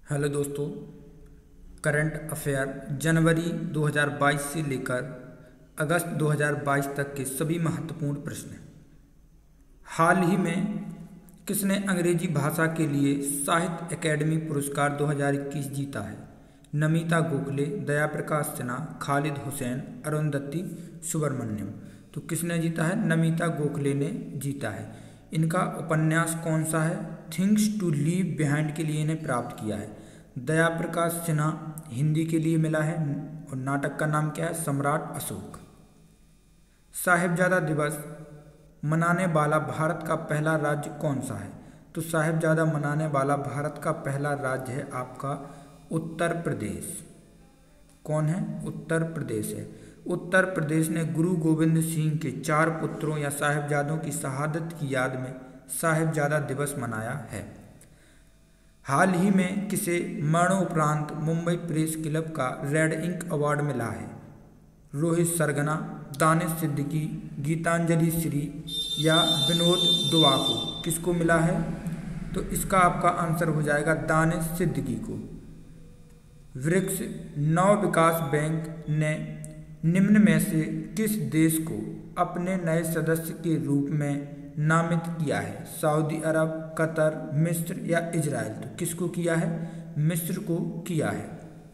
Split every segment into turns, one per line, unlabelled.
Hello दोस्तों, current affair जनवरी 2022 से लेकर अगस्त 2022 तक के सभी महत्वपूर्ण प्रश्न। हाल ही में किसने अंग्रेजी भाषा के लिए साहित्य अकेडमी पुरस्कार 2021 जीता है? नमिता गोखले, दया प्रकाश सिन्हा, खालिद हुसैन, अरुंधति सुब्रमण्यम। तो किसने जीता है? नमिता गोखले ने जीता है। इनका उपन्यास कौन सा है? थिंग्स टू लीव बिहाइंड के लिए इन्हें प्राप्त किया है। दया प्रकाश सिन्हा हिंदी के लिए मिला है और नाटक का नाम क्या है? सम्राट अशोक। साहिबजादा दिवस मनाने वाला भारत का पहला राज्य कौन सा है? तो साहिबजादा मनाने वाला भारत का पहला राज्य है आपका उत्तर प्रदेश। कौन है? उत्तर प्रदेश है। उत्तर प्रदेश ने गुरु गोविंद सिंह के 4 पुत्रों या साहिबजादों की शहादत की याद में साहिबजादा दिवस मनाया है। हाल ही में किसे मरणोपरांत मुंबई प्रेस क्लब का रेड इंक अवार्ड मिला है? रोहित सरगना, दानिश सिद्दीकी, गीतांजलि श्री या विनोद दुआ को? किसको मिला है? तो इसका आपका आंसर हो जाएगा दानिश सिद्दीकी को। ब्रिक्स नव विकास बैंक ने निम्न में से किस देश को अपने नए सदस्य के रूप में नामित किया है? सऊदी अरब, कतर, मिस्र या इजराइल? तो किसको किया है? मिस्र को किया है।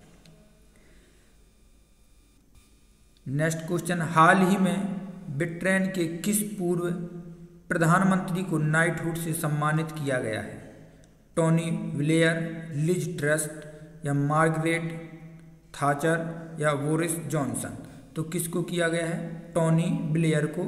नेक्स्ट क्वेश्चन, हाल ही में ब्रिटेन के किस पूर्व प्रधानमंत्री को नाइटहुड से सम्मानित किया गया है? टोनी ब्लेयर, लिज ट्रस या मार्गरेट थाचर या बोरिस जॉनसन? तो किसको किया गया है? टोनी ब्लेयर को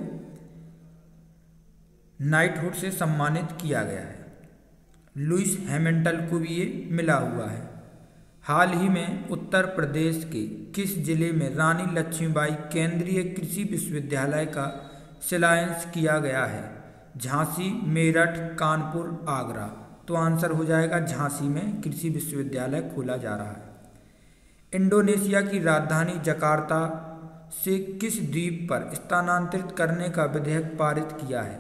नाइटहुड से सम्मानित किया गया है। लुइस हैमिल्टन को भी ये मिला हुआ है। हाल ही में उत्तर प्रदेश के किस जिले में रानी लक्ष्मीबाई केंद्रीय कृषि विश्वविद्यालय का शिलान्यास किया गया है? झांसी, मेरठ, कानपुर, आगरा? तो आंसर हो जाएगा झांसी में कृषि विश्वविद्यालय खोला जा रहा है। इंडोनेशिया की राजधानी जकार्ता से किस द्वीप पर स्थानांतरित करने का विधेयक पारित किया है?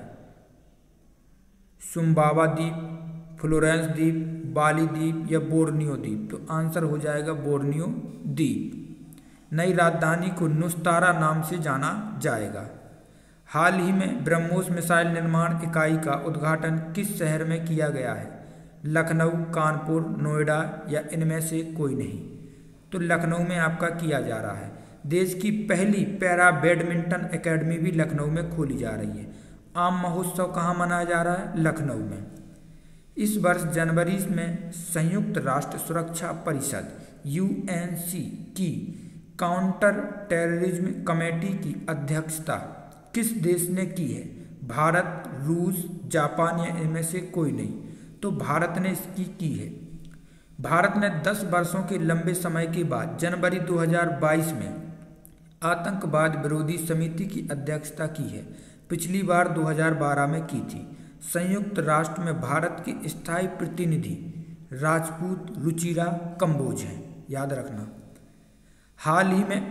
सुम्बावा द्वीप, फ्लोरेंस द्वीप, बाली द्वीप या बोर्नियो द्वीप? तो आंसर हो जाएगा बोर्नियो द्वीप। नई राजधानी को नुस्तारा नाम से जाना जाएगा। हाल ही में ब्रह्मोस मिसाइल निर्माण इकाई का उद्घाटन किस शहर में किया गया है? लखनऊ, कानपुर, नोएडा या इनमें से कोई नहीं? तो लखनऊ में आपका किया जा रहा है। देश की पहली पैरा बैडमिंटन एकेडमी भी लखनऊ में खोली जा रही है। आम महोत्सव कहाँ मनाया जा रहा है? लखनऊ में। इस वर्ष जनवरी में संयुक्त राष्ट्र सुरक्षा परिषद (UNC) की काउंटर टेररिज्म कमेटी की अध्यक्षता किस देश ने की है? भारत, रूस, जापान या इनमें से कोई नहीं? तो भारत ने इसकी की है। भारत ने 10 वर्षों के लंबे समय के बाद जनवरी 2022 में आतंकवाद विरोधी समिति की अध्यक्षता की है। पिछली बार 2012 में की थी। संयुक्त राष्ट्र में भारत के स्थायी प्रतिनिधि राजपूत रुचिरा कंबोज हैं, याद रखना। हाल ही में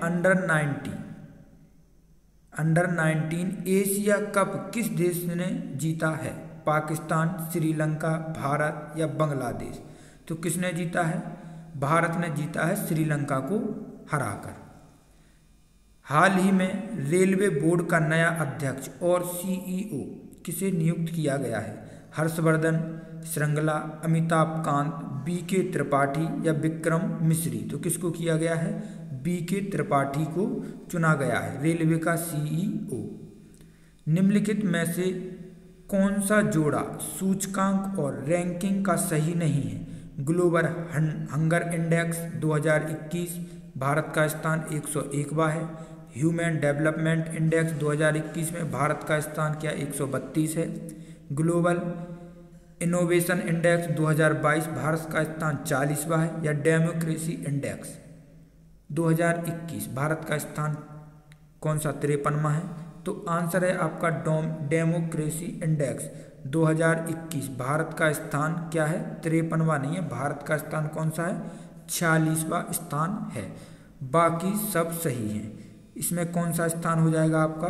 अंडर 19 एशिया कप किस देश ने जीता है? पाकिस्तान, श्रीलंका, भारत या बांग्लादेश? तो किसने जीता है? भारत ने जीता है श्रीलंका को हराकर। हाल ही में रेलवे बोर्ड का नया अध्यक्ष और CEO किसे नियुक्त किया गया है? हर्षवर्धन श्रृंगला, अमिताभ कांत, BK त्रिपाठी या विक्रम मिश्री? तो किसको किया गया है? BK त्रिपाठी को चुना गया है रेलवे का CEO। निम्नलिखित में से कौन सा जोड़ा सूचकांक और रैंकिंग का सही नहीं है? ग्लोबल हंगर इंडेक्स 2021 भारत का स्थान 101वां है। ह्यूमन डेवलपमेंट इंडेक्स 2021 में भारत का स्थान क्या 132 है। ग्लोबल इनोवेशन इंडेक्स 2022 भारत का स्थान 40वां है। या डेमोक्रेसी इंडेक्स 2021 भारत का स्थान कौन सा 53वां है? तो आंसर है आपका डेमोक्रेसी इंडेक्स 2021 भारत का स्थान क्या है? 53वां नहीं है। भारत का स्थान कौन सा है? 46वां स्थान है। बाकी सब सही है। इसमें कौन सा स्थान हो जाएगा आपका?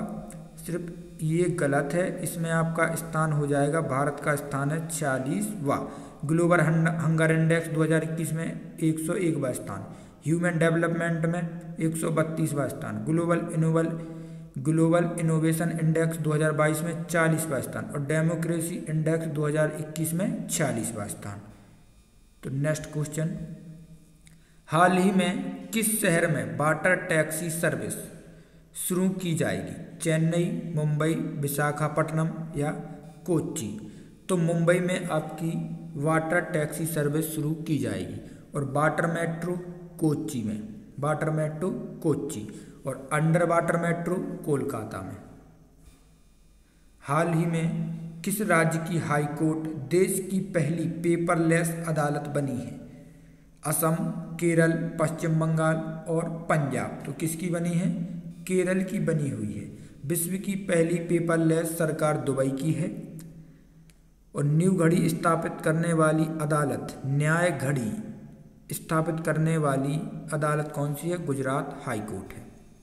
सिर्फ ये गलत है। इसमें आपका स्थान हो जाएगा, भारत का स्थान है 46वां। ग्लोबल हंगर इंडेक्स 2021 में 101वां स्थान, ह्यूमन डेवलपमेंट में 132वां स्थान, ग्लोबल इनोवेशन इंडेक्स 2022 में 40वां स्थान और डेमोक्रेसी इंडेक्स 2021 में 46वां स्थान। तो नेक्स्ट क्वेश्चन, हाल ही में किस शहर में वाटर टैक्सी सर्विस शुरू की जाएगी? चेन्नई, मुंबई, विशाखापट्टनम या कोच्चि? तो मुंबई में आपकी वाटर टैक्सी सर्विस शुरू की जाएगी और वाटर मेट्रो कोच्चि में, वाटर मेट्रो कोच्चि और अंडर वाटर मेट्रो कोलकाता में। हाल ही में किस राज्य की हाई कोर्ट देश की पहली पेपरलेस अदालत बनी है? असम, केरल, पश्चिम बंगाल और पंजाब। तो किसकी बनी है? केरल की बनी हुई है। विश्व की पहली पेपरलेस सरकार दुबई की है और न्यू घड़ी स्थापित करने वाली अदालत, न्याय घड़ी स्थापित करने वाली अदालत कौन सी है? गुजरात हाई कोर्ट है।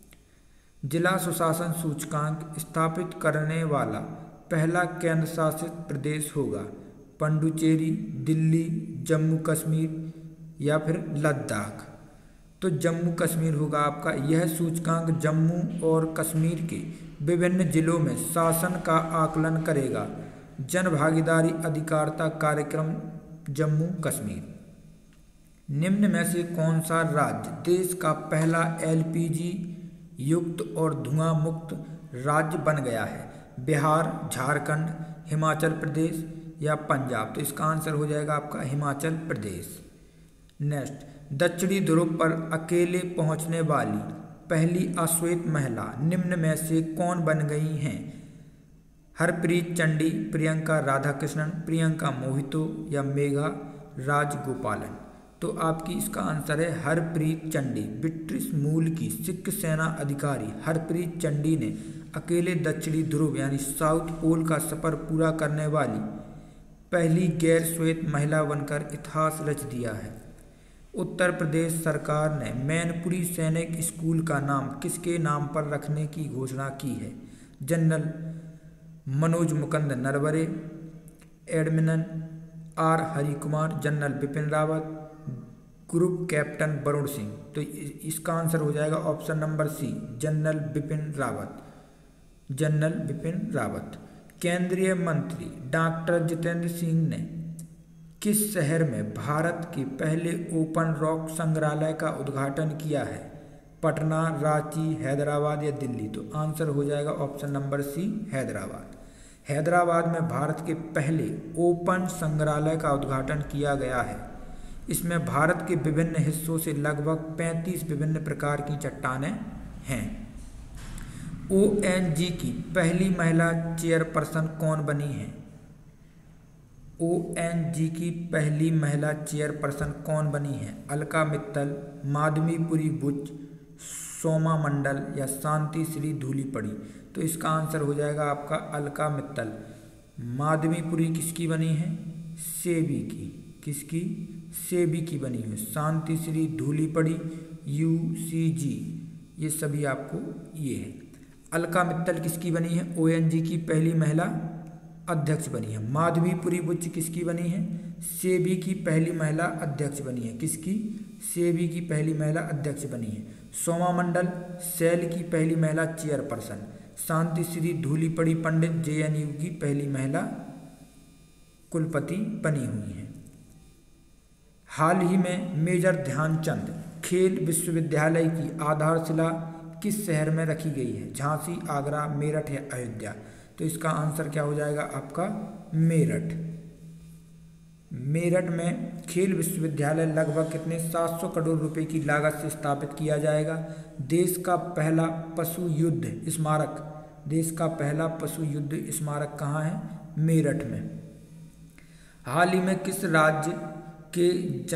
जिला सुशासन सूचकांक स्थापित करने वाला पहला केंद्र शासित प्रदेश होगा पुडुचेरी, दिल्ली, जम्मू कश्मीर या फिर लद्दाख? तो जम्मू कश्मीर होगा आपका। यह सूचकांक जम्मू और कश्मीर के विभिन्न जिलों में शासन का आकलन करेगा। जन भागीदारी अधिकारिता कार्यक्रम जम्मू कश्मीर। निम्न में से कौन सा राज्य देश का पहला एलपीजी युक्त और धुआं मुक्त राज्य बन गया है? बिहार, झारखंड, हिमाचल प्रदेश या पंजाब? तो इसका आंसर हो जाएगा आपका हिमाचल प्रदेश। नेक्स्ट, दक्षिणी ध्रुव पर अकेले पहुंचने वाली पहली अश्वेत महिला निम्न में से कौन बन गई हैं? हरप्रीत चंडी, प्रियंका राधाकृष्णन, प्रियंका मोहितो या मेघा राजगोपालन? तो आपकी इसका आंसर है हरप्रीत चंडी। ब्रिटिश मूल की सिख सेना अधिकारी हरप्रीत चंडी ने अकेले दक्षिणी ध्रुव यानी साउथ पोल का सफर पूरा करने वाली पहली गैर श्वेत महिला बनकर इतिहास रच दिया है। उत्तर प्रदेश सरकार ने मैनपुरी सैनिक स्कूल का नाम किसके नाम पर रखने की घोषणा की है? General Manoj Mukund Naravane, admiral R Harikumar, general Bipin Rawat, group captain Varun Singh? तो इसका आंसर हो जाएगा option number C, general Bipin Rawat, general Bipin Rawat. केंद्रीय मंत्री डॉक्टर जितेंद्र सिंह ने किस शहर में भारत के पहले ओपन रॉक संग्रहालय का उद्घाटन किया है? पटना, रांची, हैदराबाद या दिल्ली? तो आंसर हो जाएगा option number C, Hyderabad. Hyderabad में भारत के पहले ओपन संग्रहालय का उद्घाटन किया गया है। इसमें भारत के विभिन्न हिस्सों से लगभग 35 विभिन्न प्रकार की चट्टानें हैं। ओएनजी की पहली महिला चेयरपर्सन कौन बनी है? ओएनजी की पहली महिला चेयरपर्सन कौन बनी है? अलका मित्तल, माधवीपुरी बुच, सोमा मंडल या शांति श्री धूलीपड़ी? तो इसका आंसर हो जाएगा आपका अलका मित्तल। माधवीपुरी किसकी बनी है? सेबी की। किसकी? सेबी की बनी हुई। शांति श्री धूलीपड़ी, यूसीजी, ये सभी आपको ये है। अलका मित्तल किसकी बनी है? ओएनजी की पहली महिला अध्यक्ष बनी है। माधवीपुरी बुच किसकी बनी है? सेबी की पहली महिला अध्यक्ष बनी है। किसकी? सेबी की पहली महिला अध्यक्ष बनी है। सोमा मंडल सेल की पहली महिला चेयरपर्सन। शांति श्री धूलीपड़ी पंडित जेएनयू की पहली महिला कुलपति बनी हुई है। हाल ही में मेजर ध्यानचंद खेल विश्वविद्यालय की आधारशिला किस शहर में रखी गई है? झांसी, आगरा, मेरठ या अयोध्या? तो इसका आंसर क्या हो जाएगा आपका? मेरठ। मेरठ में खेल विश्वविद्यालय लगभग कितने 700 करोड़ रुपए की लागत से स्थापित किया जाएगा। देश का पहला पशु युद्ध स्मारक, देश का पहला पशु युद्ध स्मारक कहाँ है? मेरठ में। हाल ही में किस राज्य के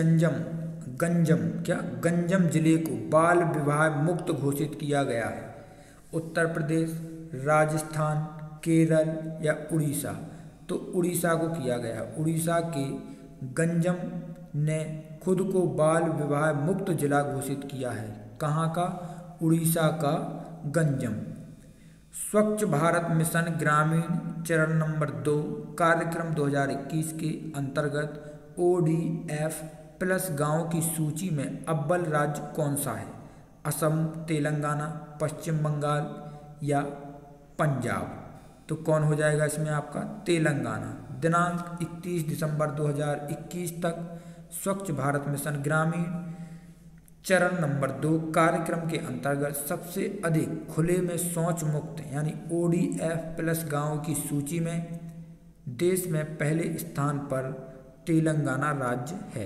गंजम जिले को बाल विवाह मुक्त घोषित किया गया है? उत्तर प्रदेश, राजस्थान, केरल या उड़ीसा? तो उड़ीसा को किया गया। उड़ीसा के गंजम ने खुद को बाल विवाह मुक्त जिला घोषित किया है। कहाँ का? उड़ीसा का गंजम। स्वच्छ भारत मिशन ग्रामीण चरण नंबर 2 कार्यक्रम 2021 के अंतर्गत ODF प्लस गांव की सूची में अव्वल राज्य कौन सा है? असम, तेलंगाना, पश्चिम बंगाल या पंजाब? तो कौन हो जाएगा इसमें आपका? तेलंगाना। दिनांक 31 दिसंबर 2021 तक स्वच्छ भारत मिशन ग्रामीण चरण नंबर 2 कार्यक्रम के अंतर्गत सबसे अधिक खुले में शौच मुक्त यानी ODF प्लस गांव की सूची में देश में पहले स्थान पर तेलंगाना राज्य है।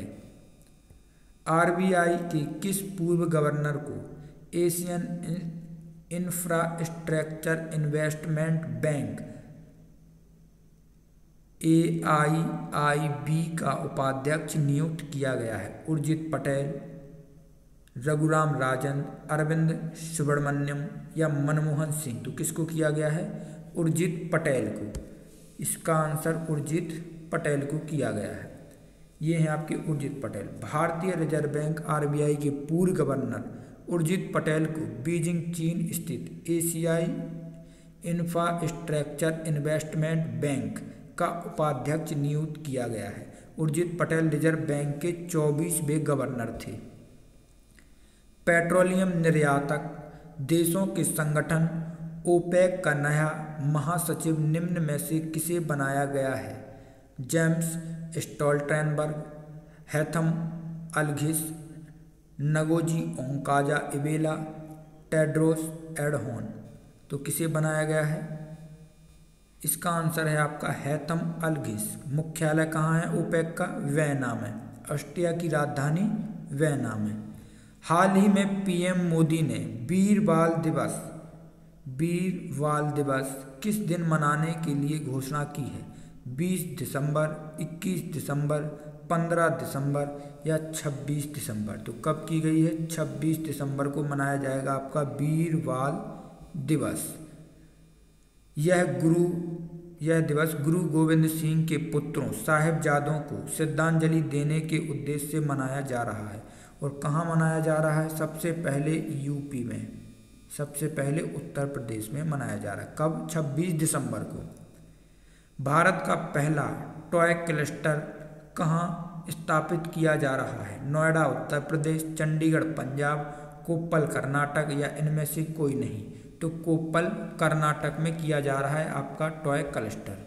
RBI के किस पूर्व गवर्नर को Asian infrastructure investment bank AIIB का उपाध्यक्ष नियुक्त किया गया है? उर्जित पटेल, रघुराम राजन, अरविंद सुब्रमण्यम या मनमोहन सिंह? तो किसको किया गया है? उर्जित पटेल को। इसका आंसर उर्जित पटेल को किया गया है। ये हैं आपके उर्जित पटेल। भारतीय रिजर्व बैंक RBI के पूर्व गवर्नर उर्जित पटेल को बीजिंग चीन स्थित एशियाई इंफ्रास्ट्रक्चर इन्वेस्टमेंट बैंक का उपाध्यक्ष नियुक्त किया गया है। उर्जित पटेल रिजर्व बैंक के 24वें गवर्नर थे। पेट्रोलियम निर्यातक देशों के संगठन OPEC का नया महासचिव निम्न में से किसे बनाया गया है? James Stoltenberg, Haitham Al Ghais, Ngozi Okonjo Iweala, Tedros Adhanom? तो किसे बनाया गया है? इसका आंसर है आपका हैथम अलघिस। मुख्यालय कहाँ है OPEC का? वियना में। ऑस्ट्रिया की राजधानी वियना में। हाल ही में PM मोदी ने वीर बाल दिवस किस दिन मनाने के लिए घोषणा की है? 20 दिसंबर, 21 दिसंबर, 15 दिसंबर या 26 दिसंबर? तो कब की गई है? 26 दिसंबर को मनाया जाएगा आपका वीर बाल दिवस। यह दिवस गुरु गोविंद सिंह के पुत्रों साहिबजादों को श्रद्धांजलि देने के उद्देश्य से मनाया जा रहा है। और कहाँ मनाया जा रहा है? सबसे पहले UP में, सबसे पहले उत्तर प्रदेश में मनाया जा रहा है। कब? 26 दिसंबर को। भारत का पहला टॉय क्लस्टर कहाँ स्थापित किया जा रहा है? नोएडा उत्तर प्रदेश, चंडीगढ़ पंजाब, कोप्पल कर्नाटक या इनमें से कोई नहीं? तो कोप्पल कर्नाटक में किया जा रहा है आपका toy cluster.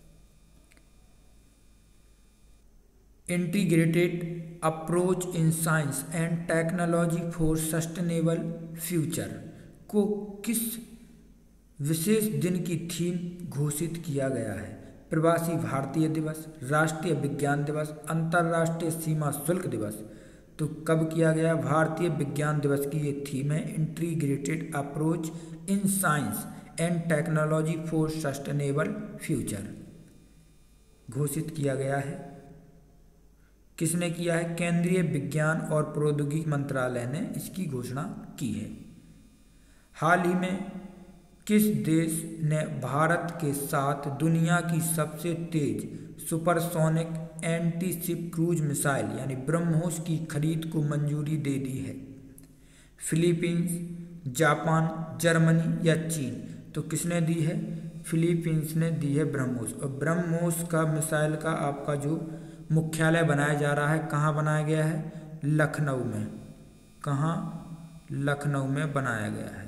Integrated approach in science and technology for sustainable future को किस विशेष दिन की थीम घोषित किया गया है? प्रवासी भारतीय दिवस, राष्ट्रीय विज्ञान दिवस, अंतर्राष्ट्रीय सीमा शुल्क दिवस? तो कब किया गया? भारतीय विज्ञान दिवस की ये थीम है integrated approach in science and technology for sustainable future. घोषित किया गया है। किसने किया है? केंद्रीय विज्ञान और प्रौद्योगिकी मंत्रालय ने इसकी घोषणा की है। हाल ही में किस देश ने भारत के साथ दुनिया की सबसे तेज supersonic anti ship cruise missile यानी ब्रह्मोस की खरीद को मंजूरी दे दी है? फिलीपींस, जापान, जर्मनी या चीन? तो किसने दी है? फिलीपींस ने दी है ब्रह्मोस। और ब्रह्मोस का मिसाइल का आपका जो मुख्यालय बनाया जा रहा है, कहाँ बनाया गया है? लखनऊ में। कहाँ? लखनऊ में बनाया गया है।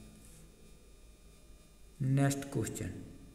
नेक्स्ट क्वेश्चन,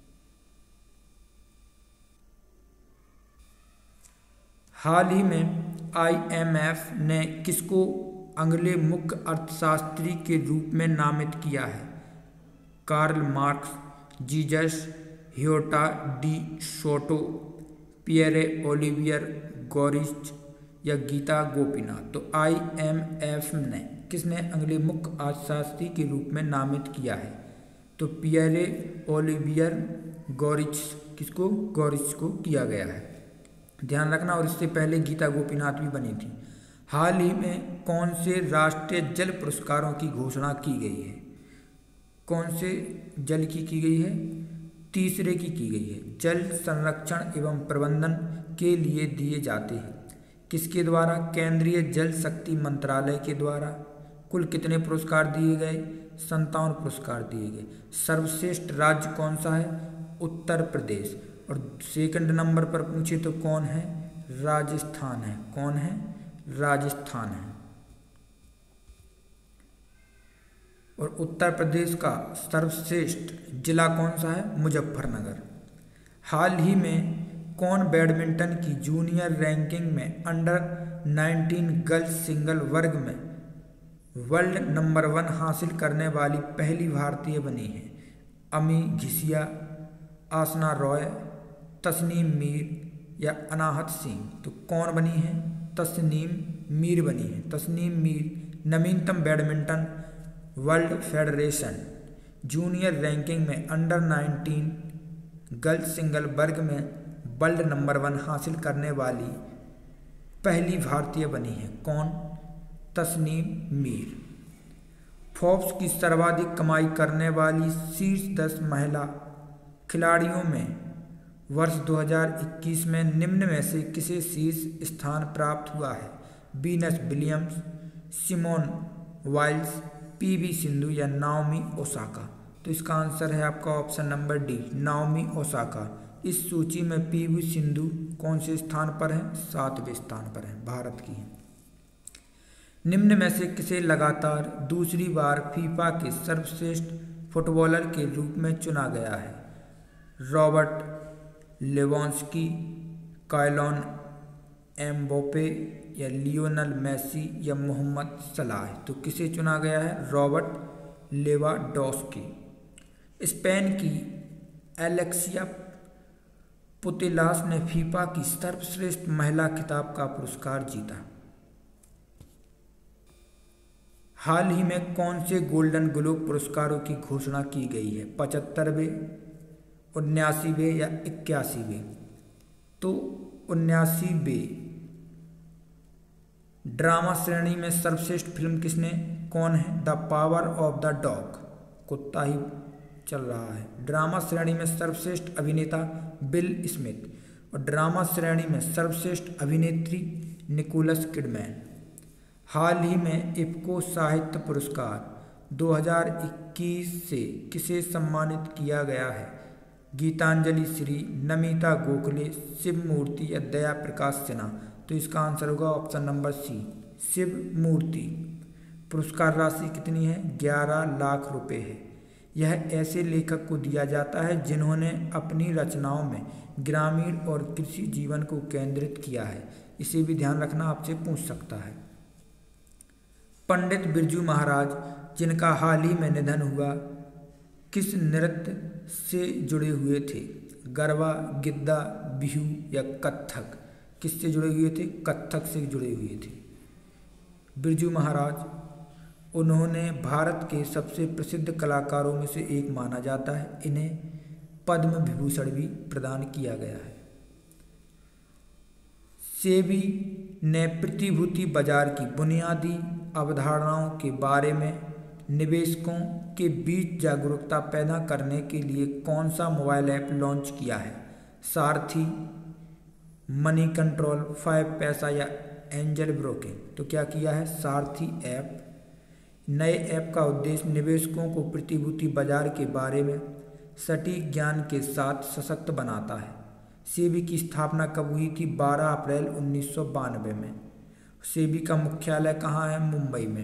हाल ही में IMF ने किसको अगले मुख्य अर्थशास्त्री के रूप में नामित किया है? Karl Marx, Jesus Huerta de Soto, Pierre Olivier Gourinchas या गीता गोपीनाथ? तो IMF ने किसने अगले मुख्य अर्थशास्त्री के रूप में नामित किया है? तो पियरे ओलिवियर गोरिच किसको? गोरिच को किया गया है। ध्यान रखना। और इससे पहले गीता गोपीनाथ भी बनी थी। हाल ही में कौन से राष्ट्रीय जल पुरस्कारों की घोषणा की गई है? कौन से जल की गई है? तीसरे की गई है। जल संरक्षण एवं प्रबंधन के लिए दिए जाते हैं। किसके द्वारा? केंद्रीय जल शक्ति मंत्रालय के द्वारा। कुल कितने पुरस्कार दिए गए? 57 पुरस्कार दिए गए। सर्वश्रेष्ठ राज्य कौन सा है? उत्तर प्रदेश। और सेकंड नंबर पर पूछे तो कौन है? राजस्थान है। कौन है? राजस्थान है। और उत्तर प्रदेश का सर्वश्रेष्ठ जिला कौन सा है? मुजफ्फरनगर। हाल ही में कौन बैडमिंटन की जूनियर रैंकिंग में अंडर 19 गर्ल्स सिंगल वर्ग में वर्ल्ड नंबर 1 हासिल करने वाली पहली भारतीय बनी है? अमी घिसिया, आसना रॉय, तस्नीम मीर या अनाहत सिंह? तो कौन बनी है? तस्नीम मीर बनी है। तस्नीम मीर नवीनतम badminton world federation junior ranking में अंडर 19 गर्ल्स सिंगल वर्ग में वर्ल्ड नंबर 1 हासिल करने वाली पहली भारतीय बनी है। कौन? तस्नीम मीर। फोर्ब्स की सर्वाधिक कमाई करने वाली शीर्ष 10 महिला खिलाड़ियों में वर्ष 2021 में निम्न में से किसे शीर्ष स्थान प्राप्त हुआ है? Venus Williams, Simone Biles, PV Sindhu या नाओमी ओसाका? तो इसका आंसर है आपका option number D, Naomi Osaka. इस सूची में पीवी सिंधु कौन से स्थान पर है? 7वें स्थान पर है, भारत की है। निम्न में से किसे लगातार दूसरी बार फीफा के सर्वश्रेष्ठ फुटबॉलर के रूप में चुना गया है? रॉबर्ट लेवांडोव्स्की, काइलिन एम्बाप्पे या लियोनेल मेसी या मोहम्मद सलाह? तो किसे चुना गया है? Robert Lewandowski. स्पेन की एलेक्सिया पुतेलास ने फीफा की सर्वश्रेष्ठ महिला खिताब का पुरस्कार जीता। हाल ही में कौन से गोल्डन ग्लोब पुरस्कारों की घोषणा की गई है? 75वें, 79वें या 81वें? तो 79वें। ड्रामा श्रेणी में सर्वश्रेष्ठ फिल्म किसने? कौन है? The power of the dog, कुत्ता ही चल रहा है। ड्रामा श्रेणी में सर्वश्रेष्ठ अभिनेता बिल स्मिथ और ड्रामा श्रेणी में सर्वश्रेष्ठ अभिनेत्री निकोलस किडमैन। हाल ही में इफ्को साहित्य पुरस्कार 2021 से किसे सम्मानित किया गया है? गीतांजलि श्री, नमिता गोखले, शिव मूर्ति या दया प्रकाश सिन्हा? तो इसका आंसर होगा option number C, Shiv Murthy. पुरस्कार राशि कितनी है? 11 लाख रुपए है। यह ऐसे लेखक को दिया जाता है जिन्होंने अपनी रचनाओं में ग्रामीण और कृषि जीवन को केंद्रित किया है। इसे भी ध्यान रखना, आपसे पूछ सकता है। पंडित बिरजू महाराज, जिनका हाल ही में निधन हुआ, किस नृत्य से जुड़े हुए थे? गरबा, गिद्दा, बिहू या कत्थक? किससे जुड़े हुए थे? कत्थक से जुड़े हुए थे। बिरजू महाराज, उन्होंने भारत के सबसे प्रसिद्ध कलाकारों में से एक माना जाता है। इन्हें पद्म विभूषण भी प्रदान किया गया है। सेबी ने प्रतिभूति बाजार की बुनियादी अवधारणाओं के बारे में निवेशकों के बीच जागरूकता पैदा करने के लिए कौन सा मोबाइल ऐप लॉन्च किया है? सारथी, मनी कंट्रोल, 5 पैसा या एंजल ब्रोकिंग? तो क्या किया है? सारथी ऐप। नए ऐप का उद्देश्य निवेशकों को प्रतिभूति बाजार के बारे में सटीक ज्ञान के साथ सशक्त बनाता है। सेबी की स्थापना कब हुई थी? 12 अप्रैल 1992 में। सेबी का मुख्यालय कहाँ है? मुंबई में।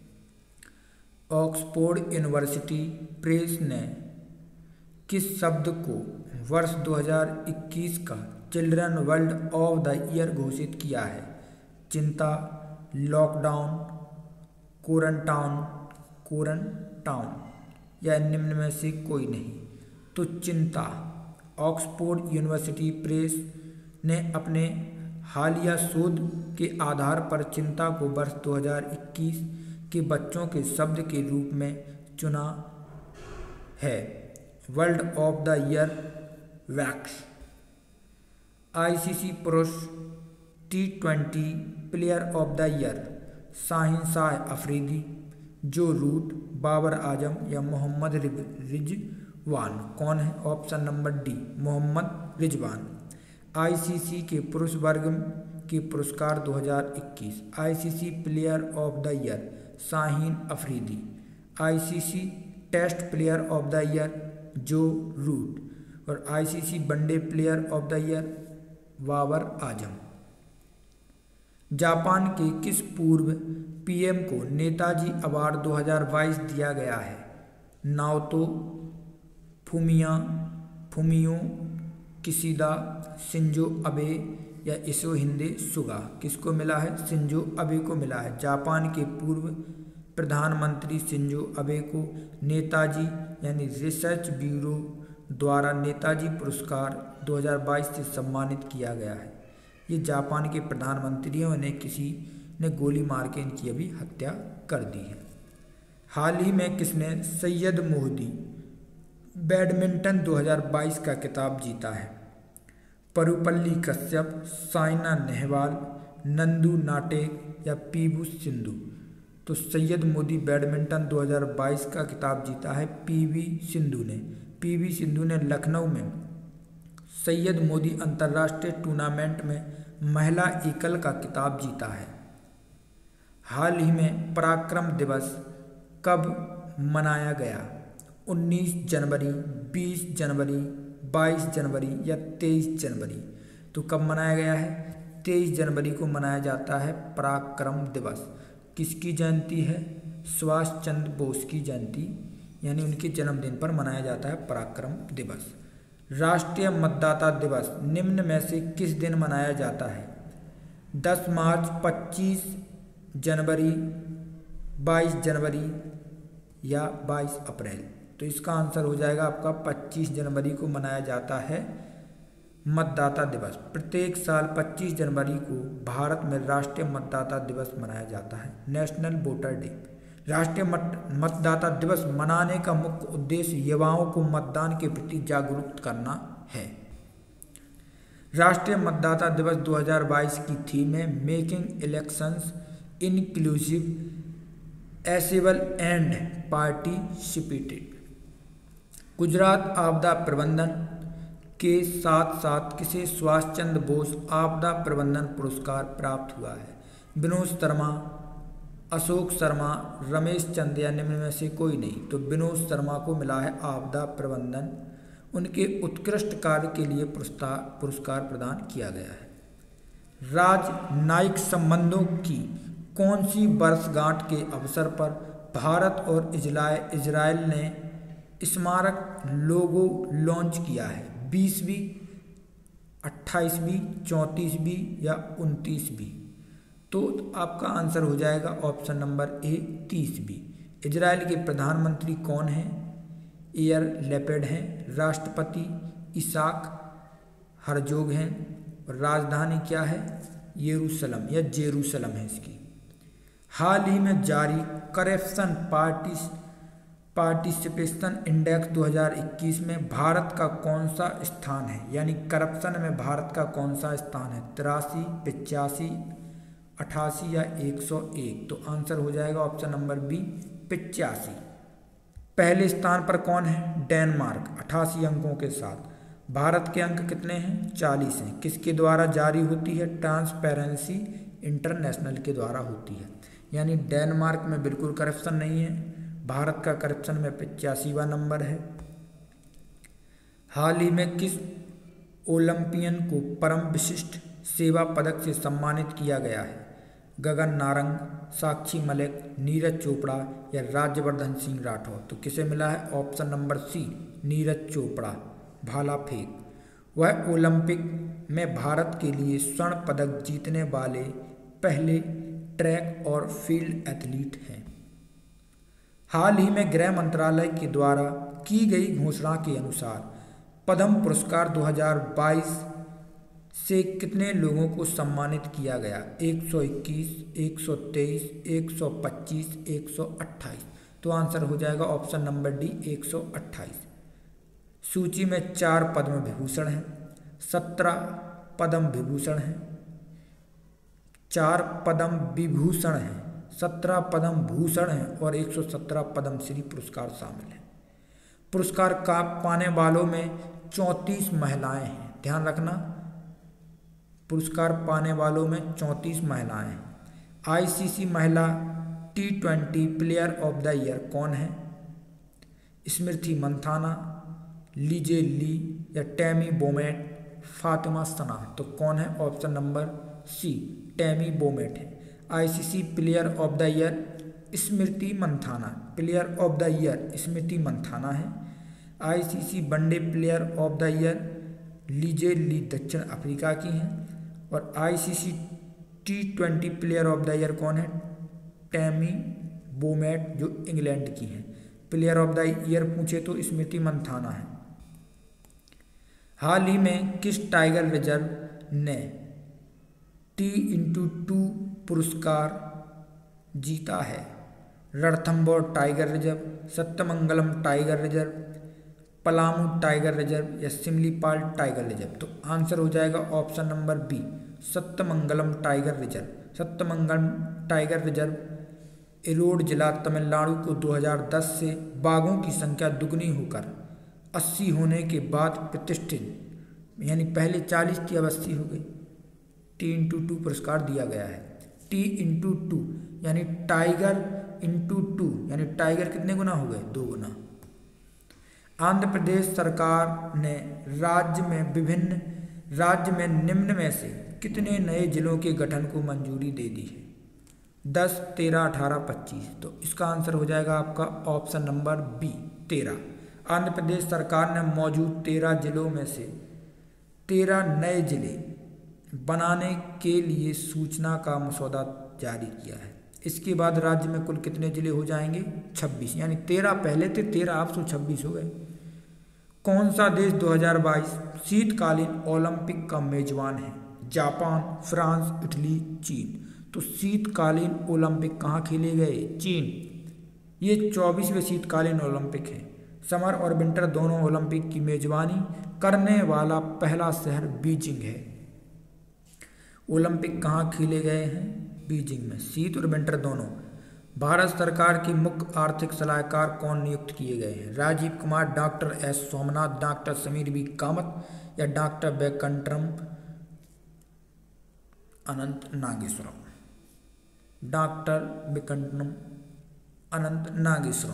ऑक्सफोर्ड यूनिवर्सिटी प्रेस ने किस शब्द को वर्ष 2021 का children world of the year घोषित किया है? चिंता, लॉकडाउन, कोरनटाउन या निम्न में से कोई नहीं? तो चिंता। ऑक्सफोर्ड यूनिवर्सिटी प्रेस ने अपने हालिया शोध के आधार पर चिंता को वर्ष 2021 के बच्चों के शब्द के रूप में चुना है। World of the year vax. ICC पुरुष T20 player of the year Shaheen Shah Afridi, Joe Root, Babar Azam या मोहम्मद रिजवान? कौन है? Option number D, Mohammad Rizwan. ICC के पुरुष वर्ग के पुरस्कार 2021। ICC player of the year Shaheen Afridi. ICC test player of the year Joe Root और ICC one day player of the year Babar Azam. Japan के किस पूर्व पीएम को नेताजी अवार्ड 2022 दिया गया है? नाओतो, फुमियो किशिदा, शिंजो अबे या योशिहिदे सुगा? किसको मिला है? शिंजो अबे को मिला है। जापान के पूर्व प्रधानमंत्री शिंजो अबे को नेताजी यानी रिसर्च ब्यूरो द्वारा नेताजी पुरस्कार 2022 से सम्मानित किया गया है। ये जापान के प्रधानमंत्रियों ने किसी ने गोली मार के इनकी अभी हत्या कर दी है। हाल ही में किसने सैयद मोदी बैडमिंटन 2022 का खिताब जीता है? परुपल्ली कश्यप, साइना नेहवाल, नंदू नाटेक या पीवी सिंधु? तो सैयद मोदी बैडमिंटन 2022 का खिताब जीता है पीवी सिंधु ने। पीवी सिंधु ने लखनऊ में सैयद मोदी अंतर्राष्ट्रीय टूर्नामेंट में महिला एकल का खिताब जीता है। हाल ही में पराक्रम दिवस कब मनाया गया? 19 जनवरी, 20 जनवरी, 22 जनवरी या 23 जनवरी? तो कब मनाया गया है? 23 जनवरी को मनाया जाता है पराक्रम दिवस। किसकी जयंती है? सुभाष चंद्र बोस की जयंती यानी उनके जन्मदिन पर मनाया जाता है पराक्रम दिवस। राष्ट्रीय मतदाता दिवस निम्न में से किस दिन मनाया जाता है? 10 मार्च, 25 जनवरी, 22 जनवरी या 22 अप्रैल? तो इसका आंसर हो जाएगा आपका 25 जनवरी को मनाया जाता है मतदाता दिवस। प्रत्येक साल 25 जनवरी को भारत में राष्ट्रीय मतदाता दिवस मनाया जाता है, नेशनल वोटर डे। राष्ट्रीय मतदाता दिवस मनाने का मुख्य उद्देश्य युवाओं को मतदान के प्रति जागरूक करना है। राष्ट्रीय मतदाता दिवस 2022 की थीम है making elections inclusive, accessible and participated. Gujarat आपदा प्रबंधन के साथ साथ किसे सुभाष चंद्र बोस आपदा प्रबंधन पुरस्कार प्राप्त हुआ है? विनोद शर्मा, अशोक शर्मा, रमेश चंद या निम्न में से कोई नहीं? तो विनोद शर्मा को मिला है आपदा प्रबंधन। उनके उत्कृष्ट कार्य के लिए पुरस्कार प्रदान किया गया है। राजनयिक संबंधों की कौन सी वर्षगांठ के अवसर पर भारत और इजराइल ने स्मारक लोगो लॉन्च किया है? 20वीं, 28वीं, 34वीं या 29वीं? तो आपका आंसर हो जाएगा ऑप्शन नंबर ए 30वीं। इजराइल के प्रधानमंत्री कौन हैं? एयर लैपिड हैं। राष्ट्रपति इसाक हरजोग हैं। और राजधानी क्या है? यरूशलेम या जेरूशलेम है इसकी। हाल ही में जारी करप्शन पार्टिसिपेशन इंडेक्स 2021 में भारत का कौन सा स्थान है? यानी करप्शन में भारत का कौन सा स्थान है? 83, 85, 88 या 101? तो आंसर हो जाएगा ऑप्शन नंबर बी 85। पहले स्थान पर कौन है? डेनमार्क 88 अंकों के साथ। भारत के अंक कितने हैं? 40 हैं। किसके द्वारा जारी होती है? ट्रांसपेरेंसी इंटरनेशनल के द्वारा होती है। यानी डेनमार्क में बिल्कुल करप्शन नहीं है। भारत का करप्शन में 85वां नंबर है। हाल ही में किस ओलंपियन को परम विशिष्ट सेवा पदक से सम्मानित किया गया है? गगन नारंग, साक्षी मलिक, नीरज चोपड़ा या राज्यवर्धन सिंह राठौर? तो किसे मिला है? Option number C Neeraj Chopra, भाला फेंक। वह ओलंपिक में भारत के लिए स्वर्ण पदक जीतने वाले पहले ट्रैक और फील्ड एथलीट हैं। हाल ही में गृह मंत्रालय के द्वारा की गई घोषणा के अनुसार पद्म पुरस्कार 2022 से कितने लोगों को सम्मानित किया गया? 121, 123, 125, 128? तो आंसर हो जाएगा ऑप्शन नंबर डी 128। सूची में 4 पद्म विभूषण हैं, 17 पद्म विभूषण हैं, 4 पद्म विभूषण हैं, 17 पद्म भूषण हैं और 117 पद्मश्री पुरस्कार शामिल हैं। पुरस्कार का पाने वालों में 34 महिलाएं हैं। ध्यान रखना, पुरस्कार पाने वालों में 34 महिलाएं हैं। आईसीसी महिला T20 player of the year कौन है? स्मृति मंथाना, लीजे ली या टैमी बोमेट, फातिमा सना? तो कौन है? Option number C Tammy Beaumont है। ICC player of the year Smriti Mandhana, player of the year Smriti Mandhana है। ICC one day player of the year Lizelle Lee दक्षिण अफ्रीका की हैं। और ICC T20 player of the year कौन है? टैमी बोमेट जो इंग्लैंड की हैं। प्लेयर ऑफ द ईयर पूछे तो स्मृति मंथाना है। हाल ही में किस टाइगर रिजर्व ने T/2 पुरस्कार जीता है? Ranthambore tiger reserve, Sathyamangalam tiger reserve, Palamu tiger reserve या सिमलीपाल टाइगर रिजर्व। तो आंसर हो जाएगा option number B, Sathyamangalam tiger reserve. Sathyamangalam tiger reserve Erode जिला तमिलनाडु को 2010 से बाघों की संख्या दुगनी होकर 80 होने के बाद प्रतिष्ठित, यानी पहले 40 थी अब 80 हो गई, T/2 पुरस्कार दिया गया है। T/2 यानी टाइगर इंटू 2, यानी टाइगर कितने गुना हो गए? 2 गुना। आंध्र प्रदेश सरकार ने राज्य में निम्न में से कितने नए जिलों के गठन को मंजूरी दे दी है? 10, 13, 18, 25। तो इसका आंसर हो जाएगा आपका option number B, 13। Andhra Pradesh सरकार ने मौजूद 13 जिलों में से 13 नए जिले बनाने के लिए सूचना का मसौदा जारी किया है। इसके बाद राज्य में कुल कितने जिले हो जाएंगे? 26, यानी 13 पहले थे, 13 आप 26 हो गए। कौन सा देश 2022 शीतकालीन ओलंपिक का मेजबान है? जापान, फ्रांस, इटली, चीन। तो शीतकालीन ओलंपिक कहाँ खेले गए? चीन। ये 24वें शीतकालीन ओलंपिक है। समर और विंटर दोनों ओलंपिक की मेजबानी करने वाला पहला शहर बीजिंग है। ओलंपिक कहाँ खेले गए हैं? बीजिंग में, शीत और विंटर दोनों। भारत सरकार की मुख्य आर्थिक सलाहकार कौन नियुक्त किए गए हैं? Rajeev Kumar, doctor S Somanath, doctor Sameer B Kamat या डॉक्टर वैकुंठम अनंत नागेश्वरम? डॉक्टर वैकुंठम अनंत नागेश्वरम।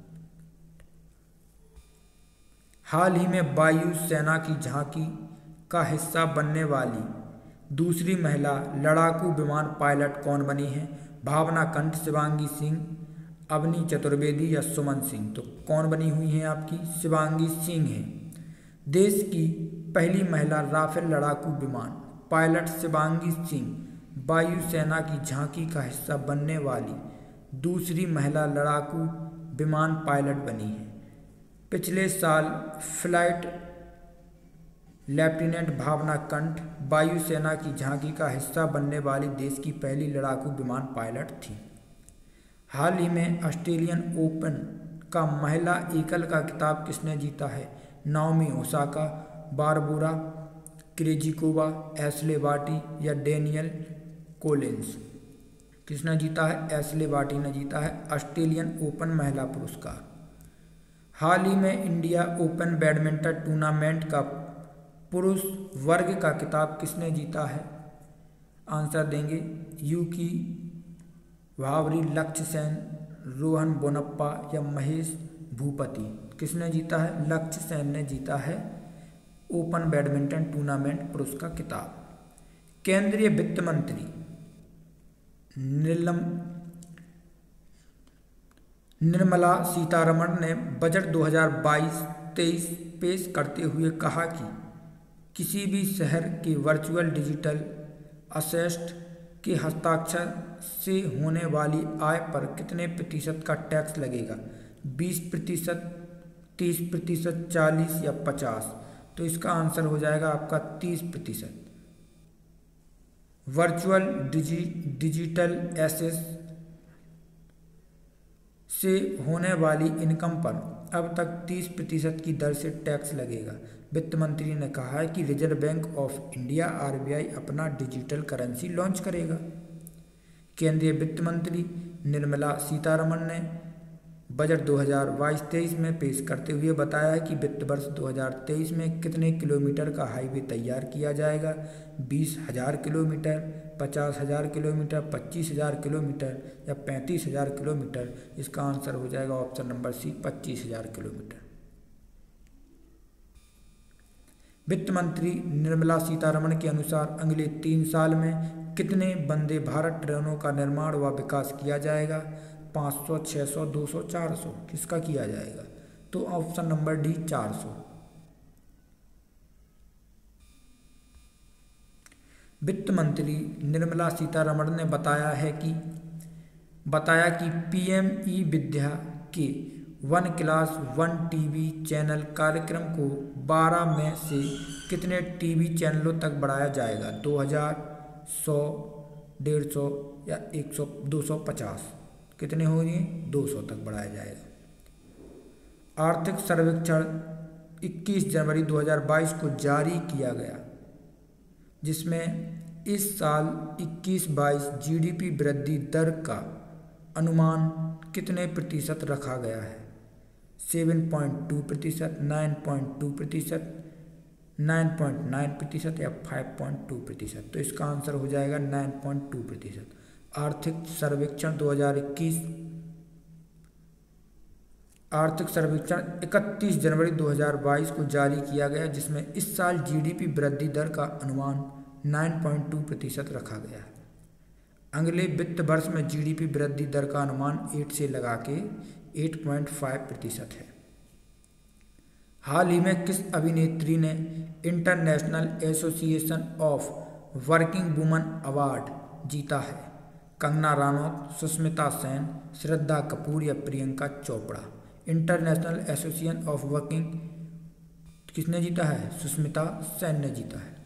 हाल ही में वायु सेना की झांकी का हिस्सा बनने वाली दूसरी महिला लड़ाकू विमान पायलट कौन बनी है? भावना कंठ, शिवांगी सिंह, अवनी चतुर्वेदी या सुमन सिंह। तो कौन बनी हुई हैं आपकी? शिवांगी सिंह है। देश की पहली महिला राफेल लड़ाकू विमान पायलट शिवांगी सिंह वायुसेना की झांकी का हिस्सा बनने वाली दूसरी महिला लड़ाकू विमान पायलट बनी है। पिछले साल फ्लाइट लेफ्टिनेंट भावना कंठ वायुसेना की झांकी का हिस्सा बनने वाली देश की पहली लड़ाकू विमान पायलट थी। हाल ही में ऑस्ट्रेलियन ओपन का महिला एकल का खिताब किसने जीता है? Naomi Osaka, Barbora Krejcikova, Ashleigh Barty या डेनियल कोलिंस। किसने जीता है? एशले बार्टी ने जीता है ऑस्ट्रेलियन ओपन महिला पुरस्कार। हाल ही में इंडिया ओपन बैडमिंटन टूर्नामेंट का पुरुष वर्ग का खिताब किसने जीता है? आंसर देंगे यूकी भावरी, लक्ष्य सेन, रोहन बोनप्पा या महेश भूपति। किसने जीता है? लक्ष्य सेन ने जीता है ओपन बैडमिंटन टूर्नामेंट पुरुष का खिताब। केंद्रीय वित्त मंत्री निर्मला सीतारमण ने बजट 2022-23 पेश करते हुए कहा कि किसी भी शहर के वर्चुअल डिजिटल असेट के हस्ताक्षर से होने वाली आय पर कितने प्रतिशत का टैक्स लगेगा? 20%, 30%, 40 या 50? तो इसका आंसर हो जाएगा आपका 30%। वर्चुअल डिजिटल एसेट से होने वाली इनकम पर अब तक 30% की दर से टैक्स लगेगा। वित्त मंत्री ने कहा है कि reserve bank of India RBI अपना डिजिटल करेंसी लॉन्च करेगा। केंद्रीय वित्त मंत्री निर्मला सीतारमण ने बजट 2022-23 में पेश करते हुए बताया है कि वित्त वर्ष 2023 में कितने किलोमीटर का हाईवे तैयार किया जाएगा? 20,000 किलोमीटर, 50,000 किलोमीटर, 25,000 किलोमीटर या 35,000 किलोमीटर? इसका आंसर हो जाएगा ऑप्शन नंबर सी, 25,000 किलोमीटर। वित्त मंत्री निर्मला सीतारमण के अनुसार अगले 3 साल में कितने वंदे भारत ट्रेनों का निर्माण व विकास किया जाएगा? 500, 600, 200, 400, किसका किया जाएगा? तो ऑप्शन नंबर डी 400। वित्त मंत्री निर्मला सीतारमण ने बताया कि पीएमई विद्या के 1 क्लास 1 टीवी चैनल कार्यक्रम को 12 मई से कितने टीवी चैनलों तक बढ़ाया जाएगा? 2000, 100, 150 या 100, 250? कितने होंगे? 200 तक बढ़ाया जाएगा। आर्थिक सर्वेक्षण 21 जनवरी 2022 को जारी किया गया, जिसमें इस साल 21-22 जीडीपी वृद्धि दर का अनुमान कितने प्रतिशत रखा गया है? 7.2%, 9.2%, 9.9% या 5.2%? तो इसका आंसर हो जाएगा 9.2%। आर्थिक सर्वेक्षण 2021 आर्थिक सर्वेक्षण 31 जनवरी 2022 को जारी किया गया, जिसमें इस साल जीडीपी वृद्धि दर का अनुमान 9.2% रखा गया है। अगले वित्त वर्ष में जीडीपी वृद्धि दर का अनुमान 8 से लगा के 8.5% है। हाल ही में किस अभिनेत्री ने international association of working woman award जीता है? कंगना रनौत, सुष्मिता सेन, श्रद्धा कपूर या Priyanka Chopra? International association of working किसने जीता है? सुष्मिता सेन ने जीता है।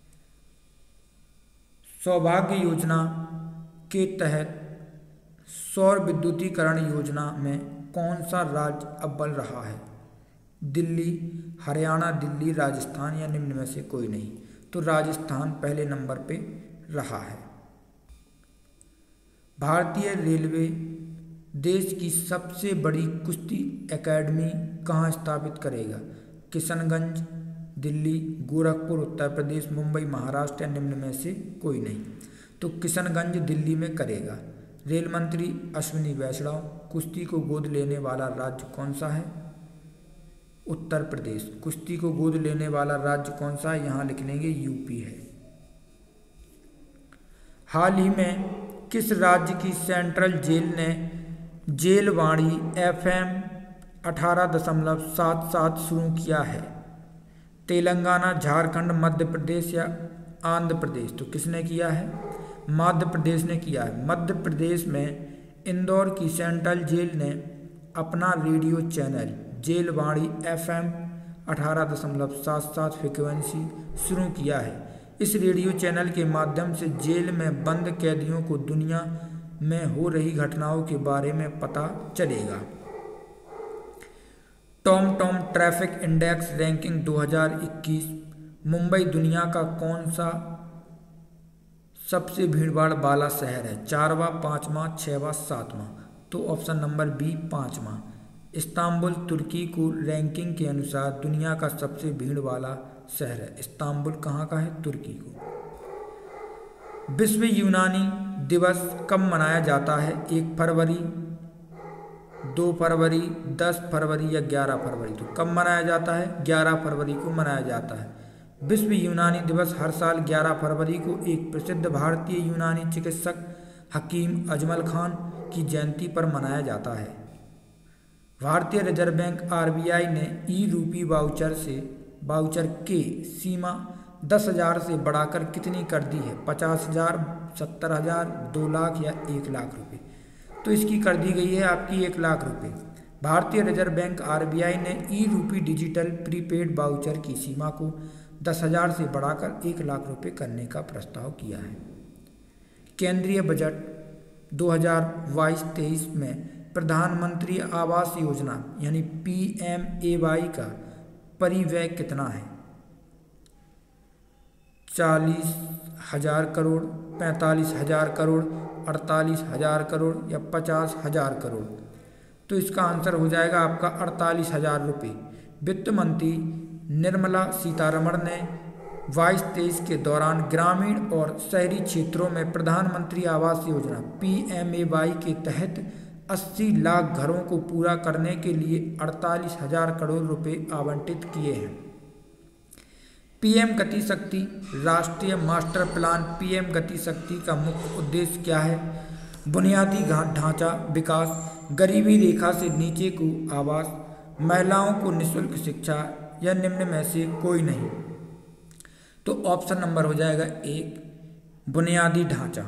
सौभाग्य योजना के तहत सौर विद्युतीकरण योजना में कौन सा राज्य अव्वल रहा है? दिल्ली, हरियाणा, दिल्ली, राजस्थान या निम्न में से कोई नहीं? तो राजस्थान पहले नंबर पे रहा है। भारतीय रेलवे देश की सबसे बड़ी कुश्ती एकेडमी कहाँ स्थापित करेगा? किशनगंज, दिल्ली, गोरखपुर उत्तर प्रदेश, मुंबई महाराष्ट्र या निम्न में से कोई नहीं? तो किशनगंज दिल्ली में करेगा। रेल मंत्री अश्विनी वैष्णव, कुश्ती को गोद लेने वाला राज्य कौन सा है? उत्तर प्रदेश। कुश्ती को गोद लेने वाला राज्य कौन सा है? यहाँ लिख लेंगे यूपी है। हाल ही में किस राज्य की सेंट्रल जेल ने जेलवाणी FM 18.77 शुरू किया है? तेलंगाना, झारखंड, मध्य प्रदेश या आंध्र प्रदेश? तो किसने किया है? मध्य प्रदेश ने किया है। मध्य प्रदेश में इंदौर की सेंट्रल जेल ने अपना radio channel Jailvani FM 18.77 frequency शुरू किया है। इस रेडियो चैनल के माध्यम से जेल में बंद कैदियों को दुनिया में हो रही घटनाओं के बारे में पता चलेगा। Tom traffic index ranking 2021 Mumbai दुनिया का कौन सा सबसे भीड़भाड़ वाला शहर है? 4वां, 5वां, 6वां, 7वां? तो ऑप्शन नंबर बी 5वां। इस्तांबुल तुर्की को रैंकिंग के अनुसार दुनिया का सबसे भीड़ वाला शहर है। इस्तांबुल कहाँ का है? तुर्की को। विश्व यूनानी दिवस कब मनाया जाता है? 1 फरवरी, 2 फरवरी, 10 फरवरी या 11 फरवरी? तो कब मनाया जाता है? 11 फरवरी को मनाया जाता है। विश्व यूनानी दिवस हर साल 11 फरवरी को एक प्रसिद्ध भारतीय यूनानी चिकित्सक हकीम अजमल खान की जयंती पर मनाया जाता है। भारतीय रिजर्व बैंक RBI ने ई-रूपी वाउचर के सीमा 10,000 से बढ़ाकर कितनी कर दी है? 50,000, 70,000, 2 लाख या 1 लाख रुपए? तो इसकी कर दी गई है आपकी 1 लाख रुपए। भारतीय रिजर्व बैंक RBI ने ई-रूपी डिजिटल प्रीपेड वाउचर की सीमा को 10,000 से बढ़ाकर 1 लाख रुपए करने का प्रस्ताव किया है। केंद्रीय बजट 2022-23 में प्रधानमंत्री आवास योजना यानी PMAY का परिव्यय कितना है? 40,000 करोड़, 45,000 करोड़, 48,000 करोड़ या 50,000 करोड़? तो इसका आंसर हो जाएगा आपका 48,000 रुपये। वित्त मंत्री निर्मला सीतारमण ने 22-23 के दौरान ग्रामीण और शहरी क्षेत्रों में प्रधानमंत्री आवास योजना PMAY के तहत 80 लाख घरों को पूरा करने के लिए 48,000 करोड़ रुपए आवंटित किए हैं। पीएम गति शक्ति राष्ट्रीय मास्टर प्लान पीएम गति शक्ति का मुख्य उद्देश्य क्या है? बुनियादी ढांचा विकास, गरीबी रेखा से नीचे को आवास, महिलाओं को निःशुल्क शिक्षा या निम्न में से कोई नहीं। तो ऑप्शन नंबर हो जाएगा 1 बुनियादी ढांचा।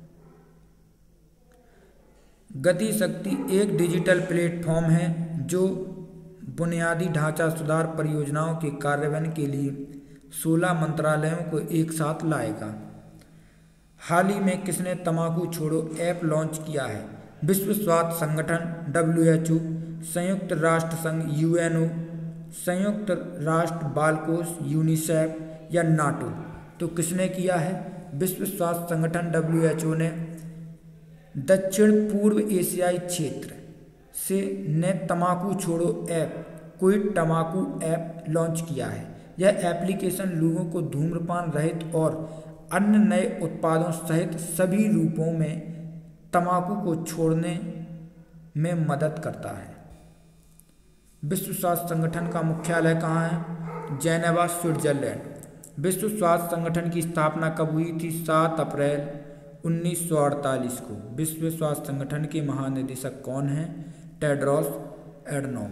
गति शक्ति एक डिजिटल प्लेटफॉर्म है जो बुनियादी ढांचा सुधार परियोजनाओं के कार्यान्वयन के लिए 16 मंत्रालयों को एक साथ लाएगा। हाल ही में किसने तंबाकू छोड़ो ऐप लॉन्च किया है? विश्व स्वास्थ्य संगठन WHO, संयुक्त राष्ट्र संघ UNO, संयुक्त राष्ट्र बाल कोष यूनिसेफ या नाटो? तो किसने किया है? विश्व स्वास्थ्य संगठन WHO ने दक्षिण पूर्व एशियाई क्षेत्र से ने तंबाकू छोड़ो ऐप क्विट तंबाकू ऐप लॉन्च किया है। यह एप्लीकेशन लोगों को धूम्रपान रहित और अन्य नए उत्पादों सहित सभी रूपों में तंबाकू को छोड़ने में मदद करता है। विश्व स्वास्थ्य संगठन का मुख्यालय कहाँ है? Geneva, Switzerland. विश्व स्वास्थ्य संगठन की स्थापना कब हुई थी? 7 अप्रैल 1948 को। विश्व स्वास्थ्य संगठन के महानिदेशक कौन हैं? Tedros Adhanom.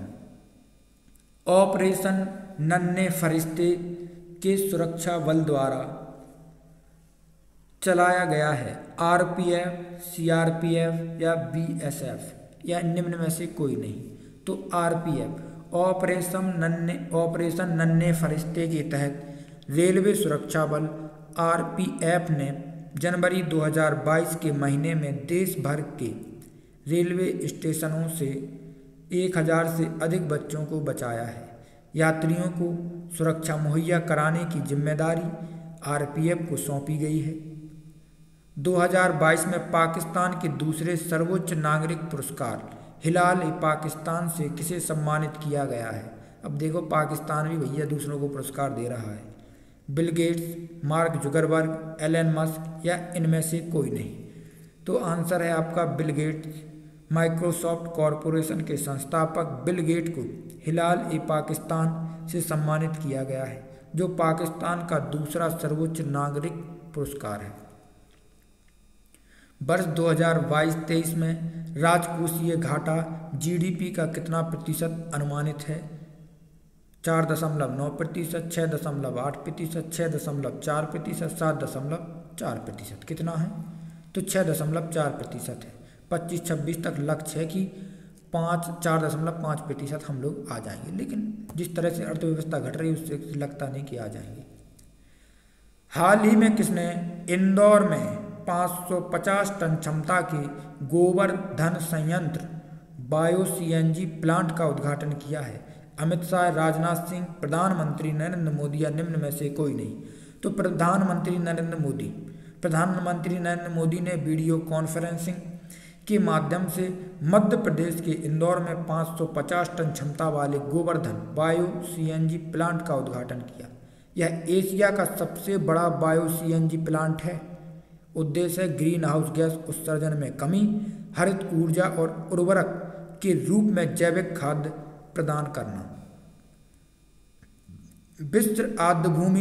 ऑपरेशन नन्हे फरिश्ते के सुरक्षा बल द्वारा चलाया गया है? RPF, CRPF या BSF या निम्न में से कोई नहीं। तो RPF ऑपरेशन नन्हे फरिश्ते के तहत रेलवे सुरक्षा बल RPF ने जनवरी 2022 के महीने में देश भर के रेलवे स्टेशनों से 1000 से अधिक बच्चों को बचाया है। यात्रियों को सुरक्षा मुहैया कराने की जिम्मेदारी RPF को सौंपी गई है। 2022 में पाकिस्तान के दूसरे सर्वोच्च नागरिक पुरस्कार हिलाल-ए-पाकिस्तान से किसे सम्मानित किया गया है? अब देखो पाकिस्तान भी भैया दूसरों को पुरस्कार दे रहा है। Bill Gates, Mark Zuckerberg, Elon Musk या इनमें से कोई नहीं। तो आंसर है आपका बिल गेट्स। माइक्रोसॉफ्ट कॉरपोरेशन के संस्थापक बिल गेट को हिलाल-ए-पाकिस्तान से सम्मानित किया गया है, जो पाकिस्तान का दूसरा सर्वोच्च नागरिक पुरस्कार है। वर्ष 2022-23 में राजकोषीय घाटा GDP का कितना प्रतिशत अनुमानित है? 4.9%, 6.8%, 6.4%, 7.4%। कितना है? तो 6.4% है। 25-26 तक लक्ष्य है कि 4.5% हम लोग आ जाएंगे, लेकिन जिस तरह से अर्थव्यवस्था घट रही है उससे लगता नहीं कि आ जाएंगे। हाल ही में किसने इंदौर में 550 टन क्षमता के गोवर्धन संयंत्र बायो-CNG प्लांट का उद्घाटन किया है? अमित शाह, राजनाथ सिंह, प्रधानमंत्री नरेंद्र मोदी या निम्न में से कोई नहीं। तो प्रधानमंत्री नरेंद्र मोदी ने वीडियो कॉन्फ्रेंसिंग के माध्यम से मध्य प्रदेश के इंदौर में 550 टन क्षमता वाले गोवर्धन बायो-CNG प्लांट का उद्घाटन किया। यह एशिया का सबसे बड़ा बायो-CNG प्लांट है। उद्देश्य है ग्रीन हाउस गैस उत्सर्जन में कमी, हरित ऊर्जा और उर्वरक के रूप में जैविक खाद्य प्रदान करना। विश्व आर्द्रभूमि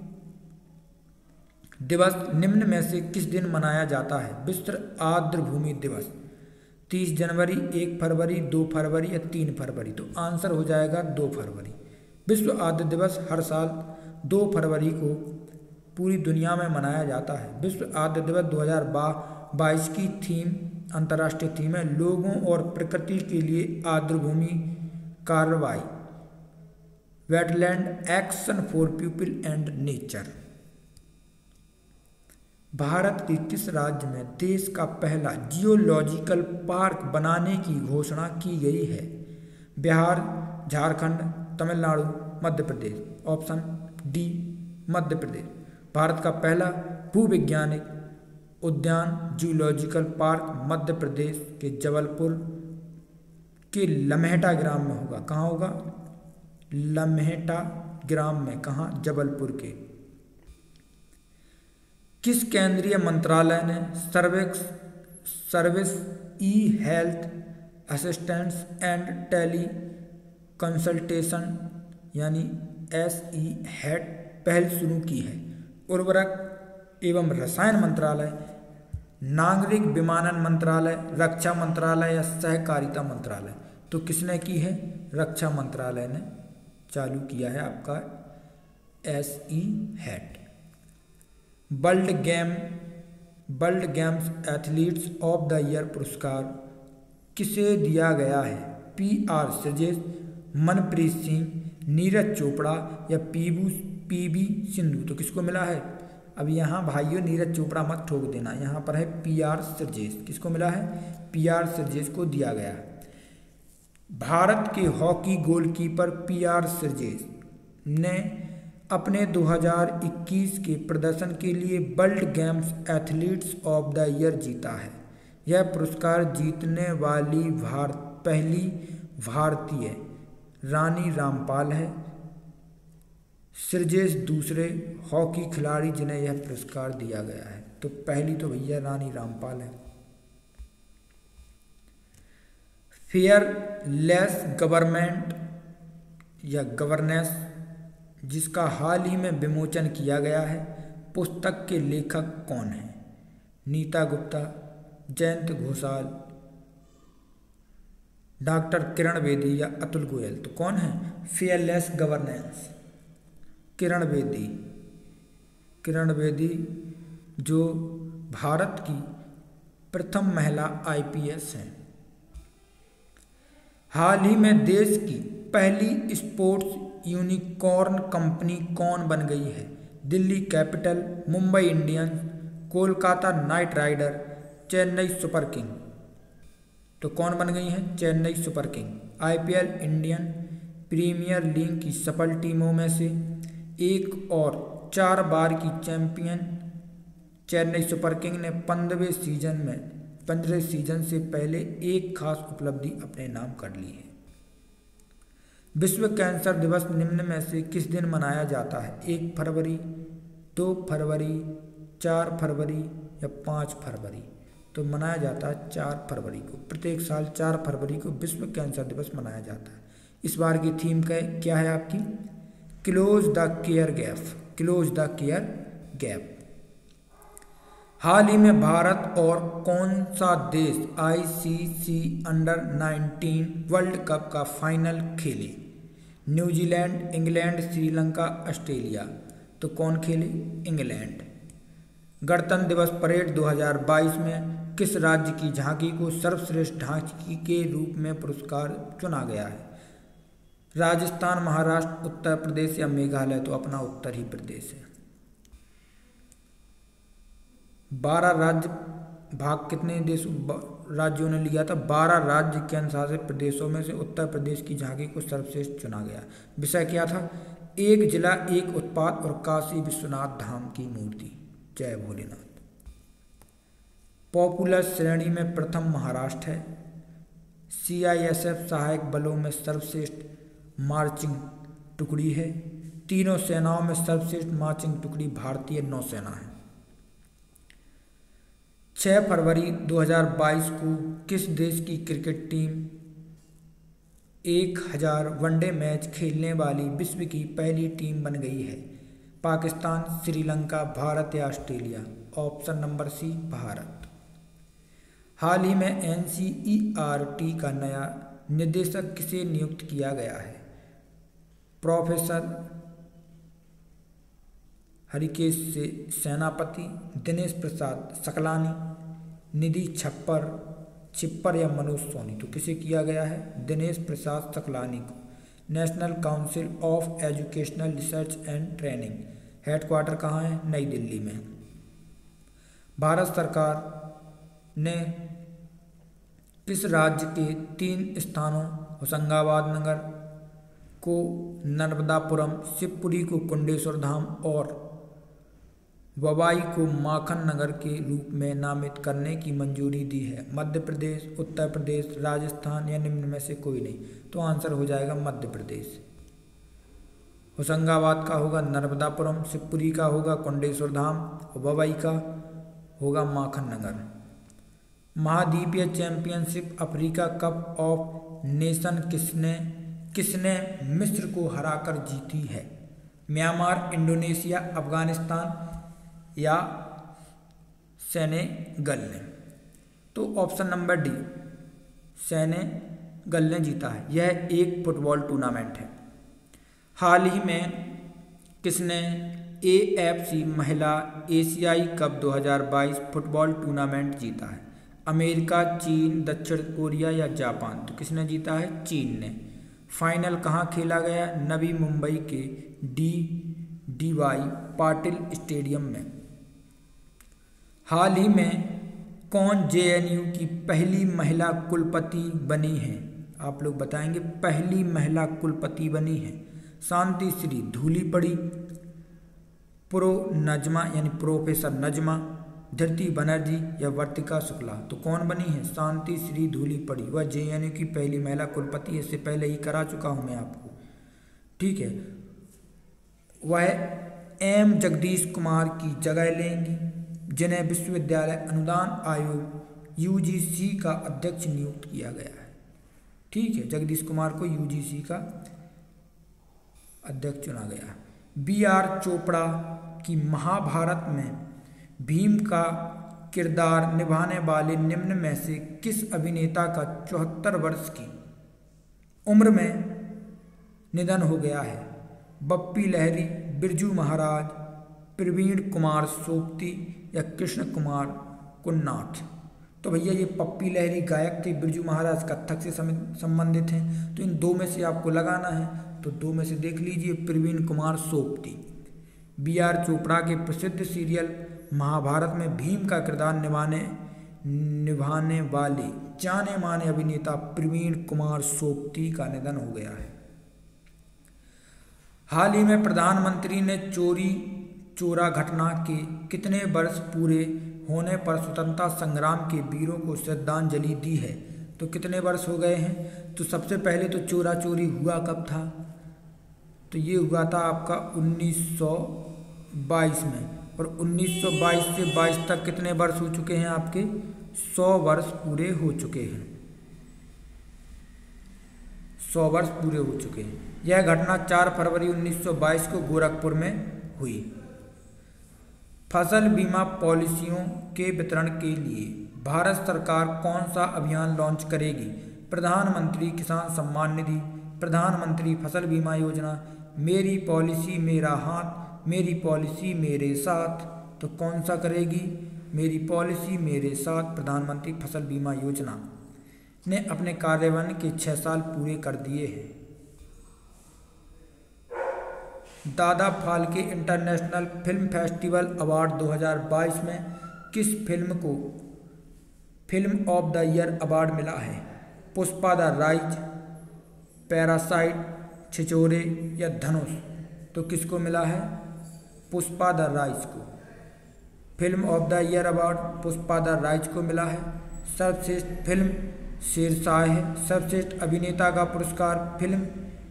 दिवस निम्न में से किस दिन मनाया जाता है? विश्व आर्द्रभूमि दिवस 30 जनवरी, 1 फरवरी, 2 फरवरी या 3 फरवरी? तो आंसर हो जाएगा 2 फरवरी। विश्व आर्द्र दिवस हर साल 2 फरवरी को पूरी दुनिया में मनाया जाता है। विश्व आर्द्र दिवस 2022 की थीम, अंतर्राष्ट्रीय थीम है लोगों और प्रकृति के लिए आर्द्रभूमि कार्रवाई, wetland action for people and nature. Bharat के किस राज्य में देश का पहला जियोलॉजिकल पार्क बनाने की घोषणा की गई है? बिहार, झारखंड, तमिलनाडु, मध्य प्रदेश? Option D Madhya Pradesh. भारत का पहला भूवैज्ञानिक उद्यान जियोलॉजिकल पार्क मध्य प्रदेश के जबलपुर के लम्हेटा ग्राम में होगा। कहाँ होगा? लम्हेटा ग्राम में। कहाँ? जबलपुर के। किस केंद्रीय मंत्रालय ने service e health assistance and teleconsultation यानी पहल शुरू की है? उर्वरक एवं रसायन मंत्रालय, नागरिक विमानन मंत्रालय, रक्षा मंत्रालय या सहकारिता मंत्रालय? तो किसने की है? रक्षा मंत्रालय ने चालू किया है आपका SE हैट। World Games athletes of the year पुरस्कार किसे दिया गया है? PR श्रीजेश, मनप्रीत सिंह, नीरज चोपड़ा या PV सिंधु? तो किसको मिला है? अब यहाँ भाइयों नीरज चोपड़ा मत ठोक देना, यहाँ पर है PR श्रीजेश। किसको मिला है? PR श्रीजेश को दिया गया। भारत के हॉकी गोलकीपर PR श्रीजेश ने अपने 2021 के प्रदर्शन के लिए World Games athletes of the year जीता है। यह पुरस्कार जीतने वाली पहली भारतीय रानी रामपाल है। श्रीजेश दूसरे हॉकी खिलाड़ी जिन्हें यह पुरस्कार दिया गया है। तो पहली तो भैया रानी रामपाल है। फेयरलेस गवर्नमेंट या गवर्नेंस, जिसका हाल ही में विमोचन किया गया है, पुस्तक के लेखक कौन हैं? नीता गुप्ता, जयंत घोषाल, डॉक्टर किरण बेदी या अतुल गोयल? तो कौन है? फेयरलेस गवर्नेंस किरण बेदी जो भारत की प्रथम महिला IPS हैं। हाल ही में देश की पहली स्पोर्ट्स यूनिकॉर्न कंपनी कौन बन गई है? Delhi Capital, Mumbai Indians, Kolkata Knight Rider, Chennai Super King? तो कौन बन गई हैं? Chennai Super King. IPL Indian Premier League की सफल टीमों में से एक और 4 बार की चैंपियन चेन्नई सुपर किंग ने 15 सीजन से पहले एक खास उपलब्धि अपने नाम कर ली है। विश्व कैंसर दिवस निम्न में से किस दिन मनाया जाता है? 1 फरवरी, 2 फरवरी, 4 फरवरी या 5 फरवरी? तो मनाया जाता है 4 फरवरी को। प्रत्येक साल 4 फरवरी को विश्व कैंसर दिवस मनाया जाता है। इस बार की थीम क्या है आपकी? Close the care gap. हाल ही में भारत और कौन सा देश ICC अंडर-19 वर्ल्ड कप का फाइनल खेले? New Zealand, England, Sri Lanka, Australia? तो कौन खेले? इंग्लैंड। गणतंत्र दिवस परेड 2022 में किस राज्य की झांकी को सर्वश्रेष्ठ झांकी के रूप में पुरस्कार चुना गया है? राजस्थान, महाराष्ट्र, उत्तर प्रदेश या मेघालय? तो अपना उत्तर ही प्रदेश है। 12 राज्य भाग कितने राज्यों ने लिया था? 12 राज्य केंद्र शासित प्रदेशों में से उत्तर प्रदेश की झांकी को सर्वश्रेष्ठ चुना गया। विषय क्या था? एक जिला एक उत्पाद और काशी विश्वनाथ धाम की मूर्ति। जय भोलेनाथ। पॉपुलर श्रेणी में प्रथम महाराष्ट्र है। CISF सहायक बलों में सर्वश्रेष्ठ मार्चिंग टुकड़ी है। तीनों सेनाओं में सर्वश्रेष्ठ मार्चिंग टुकड़ी भारतीय नौसेना है। 6 फरवरी 2022 को किस देश की क्रिकेट टीम 1000 वनडे मैच खेलने वाली विश्व की पहली टीम बन गई है? पाकिस्तान, श्रीलंका, भारत या Australia? Option number C Bharat. हाल ही में NCERT का नया निदेशक किसे नियुक्त किया गया है? प्रोफेसर हरिकेश सेनापति, दिनेश प्रसाद सकलानी, निधि छिप्पर या मनोज सोनी? तो किसे किया गया है? दिनेश प्रसाद सकलानी को। National Council of Educational Research and Training headquarter कहाँ है? नई दिल्ली में। भारत सरकार ने किस राज्य के 3 स्थानों होशंगाबाद नगर को नर्मदापुरम, शिवपुरी को कुंडेश्वर धाम और ववाई को माखन नगर के रूप में नामित करने की मंजूरी दी है? मध्य प्रदेश, उत्तर प्रदेश, राजस्थान या निम्न में से कोई नहीं? तो आंसर हो जाएगा मध्य प्रदेश। होशंगाबाद का होगा नर्मदापुरम, शिवपुरी का होगा कुंडेश्वर धाम, ववाई का होगा माखन नगर। महाद्वीपीय championship Africa Cup of Nation किसने मिस्र को हराकर जीती है? म्यांमार, इंडोनेशिया, अफगानिस्तान या सेनेगल ने? तो ऑप्शन नंबर डी, सेनेगल ने जीता है। यह एक फुटबॉल टूर्नामेंट है। हाल ही में किसने AFC महिला एशियाई कप 2022 फुटबॉल टूर्नामेंट जीता है? अमेरिका, चीन, दक्षिण कोरिया या जापान? तो किसने जीता है? चीन ने। फाइनल कहाँ खेला गया? नवी मुंबई के DY पाटिल स्टेडियम में। हाल ही में कौन JNU की पहली महिला कुलपति बनी है? आप लोग बताएंगे। पहली महिला कुलपति बनी है शांति श्री धूलीपड़ी, नजमा यानी प्रोफेसर नजमा, धृति बनर्जी या वर्तिका शुक्ला? तो कौन बनी है? शांति श्री धूलीपड़ी। वह JNU की पहली महिला कुलपति, इससे पहले ही करा चुका हूं मैं आपको, ठीक है। वह M जगदीश कुमार की जगह लेंगी, जिन्हें विश्वविद्यालय अनुदान आयोग UGC का अध्यक्ष नियुक्त किया गया है, ठीक है। जगदीश कुमार को UGC का अध्यक्ष चुना गया। BR चोपड़ा की महाभारत में भीम का किरदार निभाने वाले निम्न में से किस अभिनेता का 74 वर्ष की उम्र में निधन हो गया है? बप्पी लहरी, बिरजू महाराज, प्रवीण कुमार सोपती या कृष्ण कुमार कुन्नाथ? तो भैया ये पप्पी लहरी गायक थे, बिरजू महाराज कथक से संबंधित हैं। तो इन दो में से आपको लगाना है, तो दो में से देख लीजिए, प्रवीण कुमार सोपती। BR चोपड़ा के प्रसिद्ध सीरियल महाभारत में भीम का किरदार निभाने वाले जाने माने अभिनेता प्रवीण कुमार सोपती का निधन हो गया है। हाल ही में प्रधानमंत्री ने चोरी चोरा घटना के कितने वर्ष पूरे होने पर स्वतंत्रता संग्राम के वीरों को श्रद्धांजलि दी है? तो कितने वर्ष हो गए हैं? तो सबसे पहले तो चोरा चोरी हुआ कब था? तो ये हुआ था आपका 1922 में, और 1922 से 22 तक कितने वर्ष हो चुके हैं आपके? 100 वर्ष पूरे हो चुके हैं। 100 वर्ष पूरे हो चुके हैं। यह घटना 4 फरवरी 1922 को गोरखपुर में हुई। फसल बीमा पॉलिसियों के वितरण के लिए भारत सरकार कौन सा अभियान लॉन्च करेगी? प्रधानमंत्री किसान सम्मान निधि, प्रधानमंत्री फसल बीमा योजना, मेरी पॉलिसी मेरा हाथ, मेरी पॉलिसी मेरे साथ? तो कौन सा करेगी? मेरी पॉलिसी मेरे साथ। प्रधानमंत्री फसल बीमा योजना ने अपने कार्यान्वयन के 6 साल पूरे कर दिए हैं। Dada Phalke international film festival award 2022 में किस फिल्म को film of the year award मिला है? Pushpa the rise, Parasite, Chhichhore या धनुष? तो किसको मिला है? पुष्पा द राइज को। Film of the year award Pushpa the rise को मिला है। सर्वश्रेष्ठ फिल्म शेरशाह है। सर्वश्रेष्ठ अभिनेता का पुरस्कार फिल्म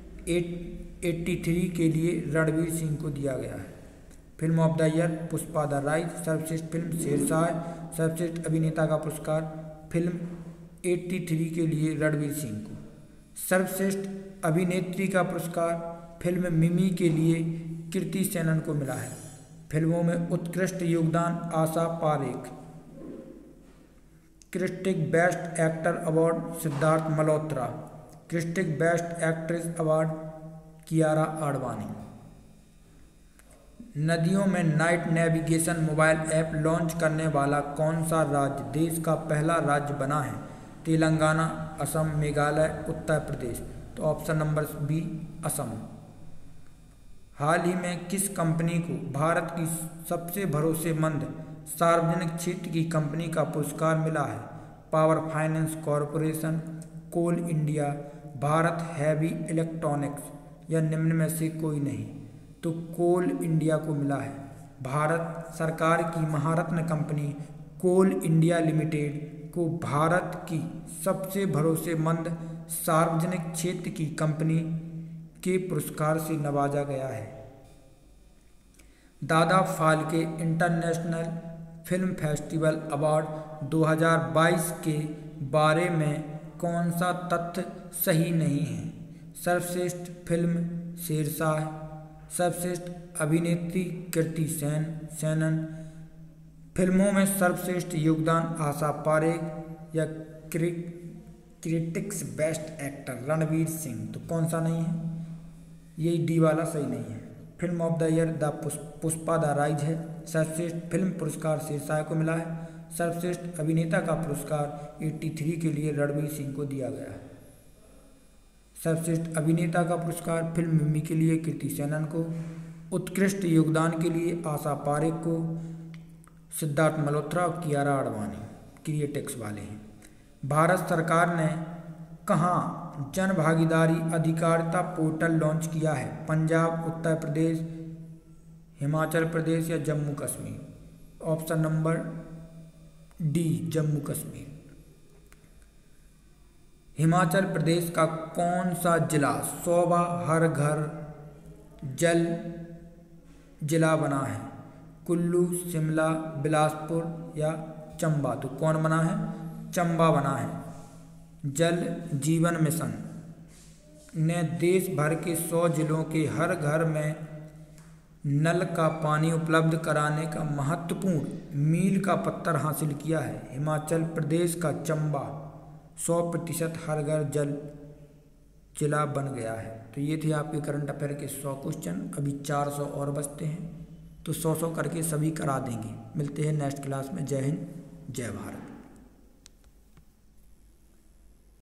83 के लिए रणवीर सिंह को दिया गया है। Film of the year Pushpa the rise, सर्वश्रेष्ठ फिल्म शेरशाह, सर्वश्रेष्ठ अभिनेता का पुरस्कार फिल्म 83 के लिए रणवीर सिंह को। सर्वश्रेष्ठ अभिनेत्री का पुरस्कार फिल्म मिमी के लिए कृति सेनन को मिला है। फिल्मों में उत्कृष्ट योगदान Asha Parekh. Critic best actor award Siddharth Malhotra. Critic best actress award Kiara Advani. नदियों में night navigation mobile app launch करने वाला कौन सा राज्य देश का पहला राज्य बना है? तेलंगाना, असम, मेघालय, उत्तर प्रदेश? तो ऑप्शन नंबर बी असम। हाल ही में किस कंपनी को भारत की सबसे भरोसेमंद सार्वजनिक क्षेत्र की कंपनी का पुरस्कार मिला है? Power Finance Corporation, Coal India, Bharat heavy electronics या निम्न में से कोई नहीं? तो कोल इंडिया को मिला है। भारत सरकार की Maharatna company Coal India Limited को भारत की सबसे भरोसेमंद सार्वजनिक क्षेत्र की कंपनी के पुरस्कार से नवाजा गया है। Dada Phalke international film festival award 2022 के बारे में कौन सा तथ्य सही नहीं है? सर्वश्रेष्ठ फिल्म शेरशाह, सर्वश्रेष्ठ अभिनेत्री कृति सेनन। फिल्मों में सर्वश्रेष्ठ योगदान आशा पारेख या critics best actor Ranveer Singh. तो कौन सा नहीं है, यही डी वाला सही नहीं है। Film of the year the Pushpa the rise है। सर्वश्रेष्ठ फिल्म पुरस्कार शेरशाह को मिला है। सर्वश्रेष्ठ अभिनेता का पुरस्कार 83 के लिए रणवीर सिंह को दिया गया है। सर्वश्रेष्ठ अभिनेता का पुरस्कार फिल्म मिमी के लिए कृति सेनन को, उत्कृष्ट योगदान के लिए आशा पारेख को, सिद्धार्थ मल्होत्रा और कियारा आडवाणी क्रिएटिक्स वाले हैं। भारत सरकार ने कहाँ जन भागीदारी अधिकारिता पोर्टल लॉन्च किया है? पंजाब, उत्तर प्रदेश, हिमाचल प्रदेश या Jammu Kashmir? Option number D Jammu Kashmir. Himachal Pradesh का कौन सा जिला 100वां हर घर जल जिला बना है? कुल्लू, शिमला, बिलासपुर या चंबा? तो कौन बना है? चंबा बना है। जल जीवन मिशन ने देश भर के 100 जिलों के हर घर में नल का पानी उपलब्ध कराने का महत्वपूर्ण मील का पत्थर हासिल किया है। हिमाचल प्रदेश का चंबा 100% हर घर जल जिला बन गया है। तो ये थे आपके करंट अफेयर के 100 क्वेश्चन। अभी 400 और बचते हैं, तो 100 करके सभी करा देंगे। मिलते हैं नेक्स्ट क्लास में। जय हिंद, जय भारत।